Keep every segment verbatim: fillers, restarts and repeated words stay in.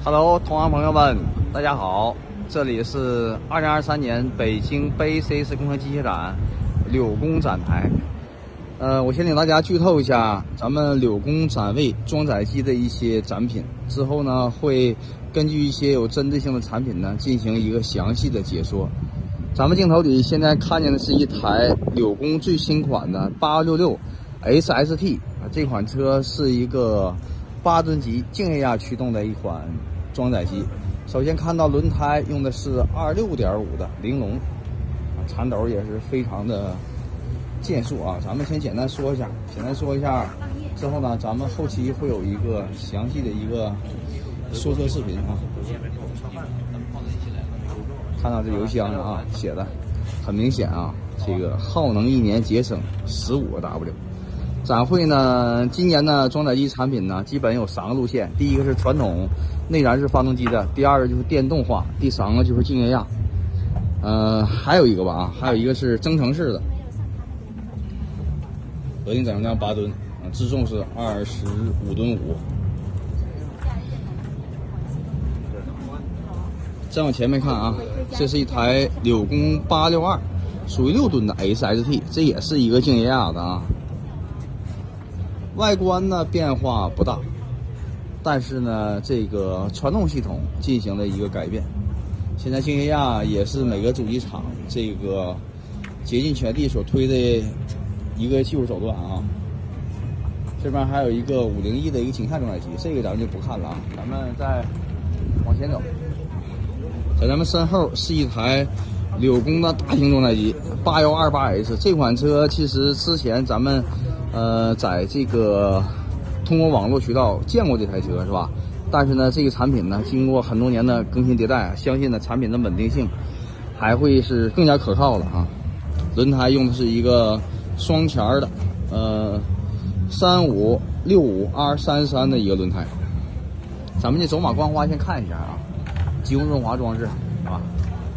Hello， 同行朋友们，大家好，这里是二零二三年北京杯 C S 工程机械展柳工展台。呃，我先给大家剧透一下咱们柳工展位装载机的一些展品，之后呢会根据一些有针对性的产品呢进行一个详细的解说。咱们镜头里现在看见的是一台柳工最新款的八六六 S S T 啊，这款车是一个八吨级静液压驱动的一款装载机。首先看到轮胎用的是 二六点五 的玲珑，啊，铲斗也是非常的健硕啊。咱们先简单说一下，简单说一下之后呢，咱们后期会有一个详细的一个说车视频啊。看到这油箱上啊，写的很明显啊，这个耗能一年节省十五个 W。展会呢，今年呢装载机产品呢，基本有三个路线。第一个是传统内燃式发动机的，第二个就是电动化，第三个就是静液压。呃，还有一个吧啊，还有一个是增程式的，核心载重量八吨，啊，自重是二十五吨五。再往前面看啊，这是一台柳工八六二，属于六吨的 S S T， 这也是一个静液压的啊。外观呢变化不大，但是呢，这个传动系统进行了一个改变。现在静液压也是每个主机厂这个竭尽全力所推的一个技术手段啊。这边还有一个五零一的一个景态装载机，这个咱们就不看了啊，咱们再往前走。在咱们身后是一台柳工的大型装载机八一二八 S， 这款车其实之前咱们呃在这个通过网络渠道见过这台车是吧？但是呢，这个产品呢经过很多年的更新迭代，相信呢产品的稳定性还会是更加可靠了啊。轮胎用的是一个双前的呃三五六五 R 三三的一个轮胎。咱们这走马观花先看一下啊。集中润滑装置是吧？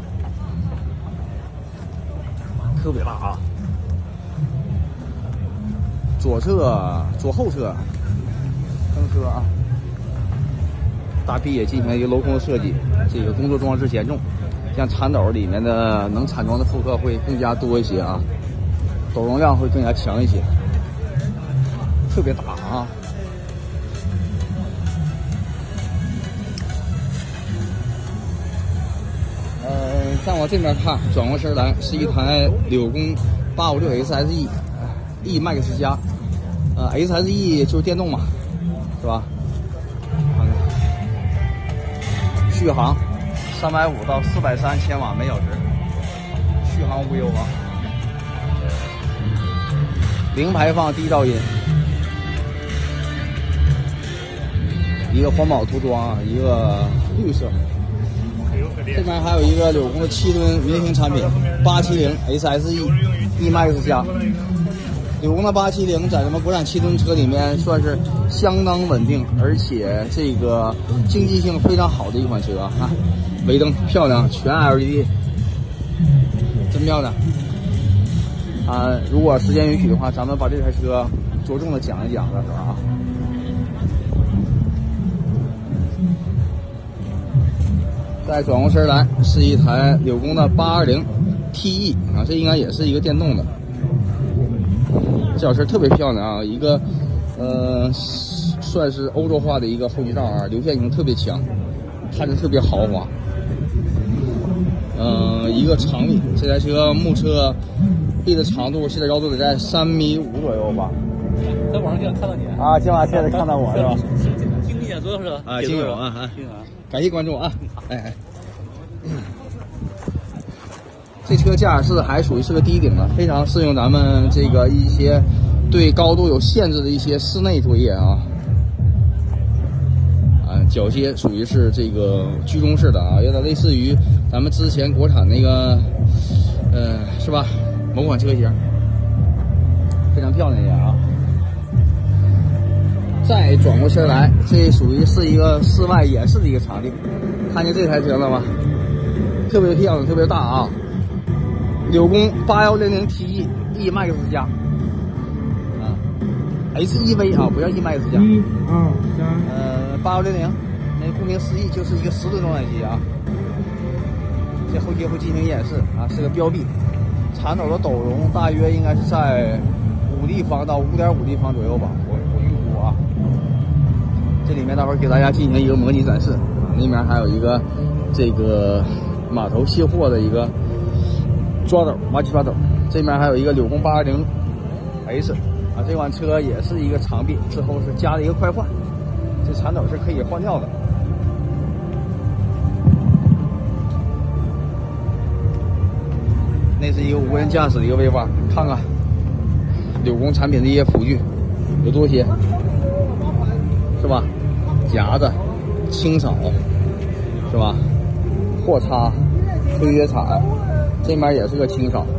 特别大啊！左侧、左后侧蹬车啊，大臂也进行一个镂空的设计。这个工作装置减重，像铲斗里面的能铲装的负荷会更加多一些啊，斗容量会更加强一些，特别大啊！再往这边看，转过身来是一台柳工八五六 S S E E Max 加，呃 S S E 就是电动嘛，是吧？看看续航三百五到四百三千瓦每小时，续航无忧啊。零排放低噪音，一个环保涂装啊，一个绿色。这边还有一个柳工的七吨明星产品八七零 S S E E Max 加，柳工的八七零在咱们国产七吨车里面算是相当稳定，而且这个经济性非常好的一款车啊。尾灯漂亮，全 L E D， 真漂亮啊！如果时间允许的话，咱们把这台车着重的讲一讲了，是吧？啊。再转过身来是一台柳工的八二零 T E 啊，这应该也是一个电动的。这小车特别漂亮啊，一个呃算是欧洲化的一个后机罩啊，流线型特别强，看着特别豪华。嗯、呃，一个长臂，这台车目测臂的长度现在高度得在三米五左右吧。 在网上经常看到你啊，今晚现在看到我是吧？ 经理演多是吧？ 啊，经友啊啊，感谢关注啊！哎哎，这车驾驶室还属于是个低顶的，非常适用咱们这个一些对高度有限制的一些室内作业啊。啊，脚接属于是这个居中式的啊，有点类似于咱们之前国产那个，呃，是吧？某款车型，非常漂亮一点啊。再转过身来，这属于是一个室外演示的一个场地。看见这台车了吗？特别漂亮，特别大啊！柳工八一零零 T E E Max 加，啊 ，H E V 啊，不叫 E Max 加， 一二三， 呃，八一零零那顾名思义就是一个十吨装载机啊。这后期会进行演示啊，是个标臂，铲斗的斗容大约应该是在五立方到五点五立方左右吧，我我预估啊。这里面待会儿给大家进行一个模拟展示啊，那边还有一个这个码头卸货的一个抓斗挖机抓斗，这边还有一个柳工八二零 H 啊，这款车也是一个长臂，之后是加了一个快换，这铲斗是可以换掉的。那是一个无人驾驶的一个尾巴，看看柳工产品的一些辅具有多些，是吧？夹子、清扫，是吧？货叉、推约铲，这边也是个清扫，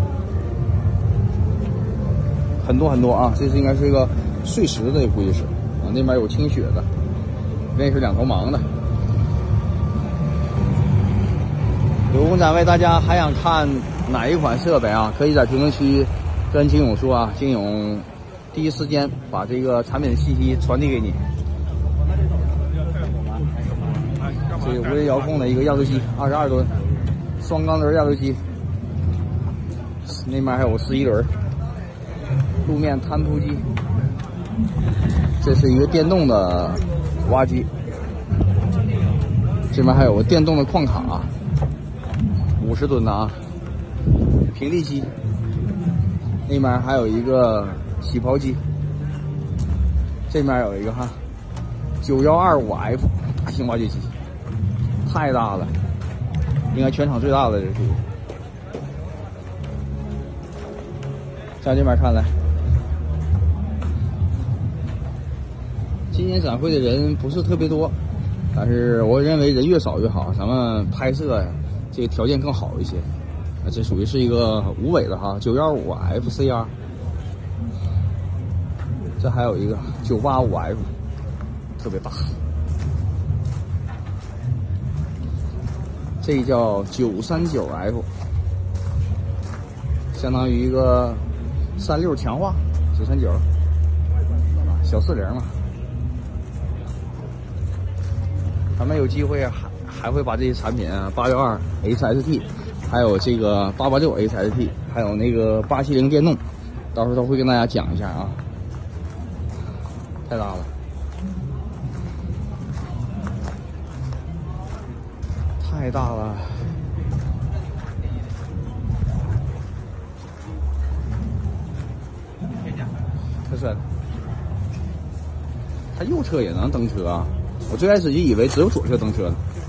很多很多啊！这是应该是一个碎石的，估计是啊。那边有清雪的，那是两头盲的。柳工展位，大家还想看哪一款设备啊？可以在评论区跟金勇说啊，金勇第一时间把这个产品的信息传递给你。这是无人遥控的一个压缩机，二十二吨，双缸轮压缩机。那边还有十一轮路面摊铺机。这是一个电动的挖机，这边还有个电动的矿卡。五十吨的啊，平地机，那边还有一个起刨机，这边有一个哈九一二五 F 大型挖掘机，太大了，应该全场最大的这属于。向这边看来，今年展会的人不是特别多，但是我认为人越少越好，咱们拍摄呀。这个条件更好一些，啊，这属于是一个无尾的哈，九一五 F C R， 这还有一个九八五 F， 特别大，这叫九三九 F， 相当于一个三六强化九三九，小四零嘛，咱们有机会还。还会把这些产品啊，八六二 H S T， 还有这个八八六 H S T， 还有那个八七零电动，到时候都会跟大家讲一下啊。太大了，太大了，特帅！它右侧也能蹬车啊？我最开始就以为只有左侧蹬车呢。